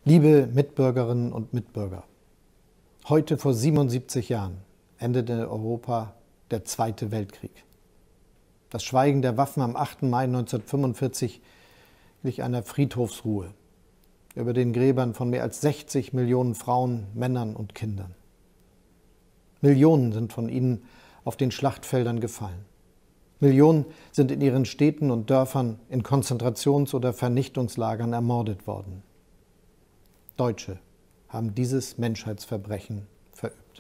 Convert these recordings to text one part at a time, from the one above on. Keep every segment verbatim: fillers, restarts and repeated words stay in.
Liebe Mitbürgerinnen und Mitbürger, heute vor siebenundsiebzig Jahren endete in Europa der Zweite Weltkrieg. Das Schweigen der Waffen am achten Mai neunzehnhundertfünfundvierzig glich einer Friedhofsruhe über den Gräbern von mehr als sechzig Millionen Frauen, Männern und Kindern. Millionen sind von ihnen auf den Schlachtfeldern gefallen. Millionen sind in ihren Städten und Dörfern in Konzentrations- oder Vernichtungslagern ermordet worden. Deutsche haben dieses Menschheitsverbrechen verübt.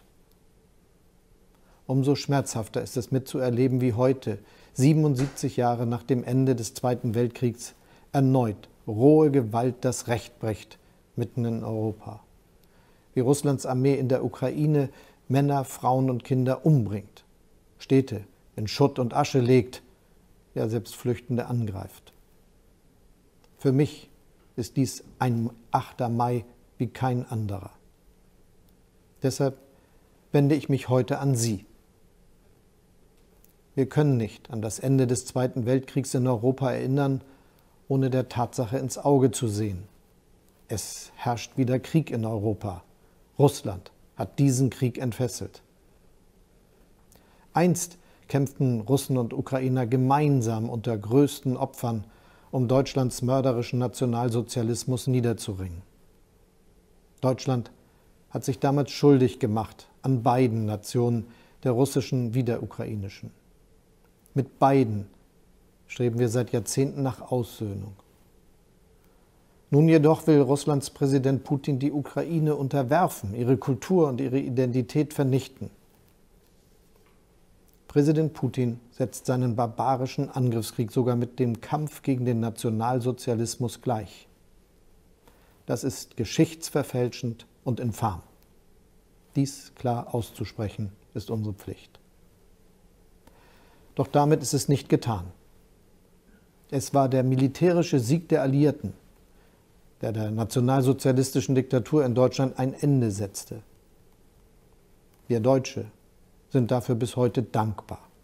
Umso schmerzhafter ist es mitzuerleben, wie heute, siebenundsiebzig Jahre nach dem Ende des Zweiten Weltkriegs, erneut rohe Gewalt das Recht bricht, mitten in Europa. Wie Russlands Armee in der Ukraine Männer, Frauen und Kinder umbringt, Städte in Schutt und Asche legt, ja selbst Flüchtende angreift. Für mich ist dies ein achter Mai wie kein anderer. Deshalb wende ich mich heute an Sie. Wir können nicht an das Ende des Zweiten Weltkriegs in Europa erinnern, ohne der Tatsache ins Auge zu sehen. Es herrscht wieder Krieg in Europa. Russland hat diesen Krieg entfesselt. Einst kämpften Russen und Ukrainer gemeinsam unter größten Opfern, um Deutschlands mörderischen Nationalsozialismus niederzuringen. Deutschland hat sich damals schuldig gemacht an beiden Nationen, der russischen wie der ukrainischen. Mit beiden streben wir seit Jahrzehnten nach Aussöhnung. Nun jedoch will Russlands Präsident Putin die Ukraine unterwerfen, ihre Kultur und ihre Identität vernichten. Präsident Putin setzt seinen barbarischen Angriffskrieg sogar mit dem Kampf gegen den Nationalsozialismus gleich. Das ist geschichtsverfälschend und infam. Dies klar auszusprechen, ist unsere Pflicht. Doch damit ist es nicht getan. Es war der militärische Sieg der Alliierten, der der nationalsozialistischen Diktatur in Deutschland ein Ende setzte. Wir Deutsche sind dafür bis heute dankbar.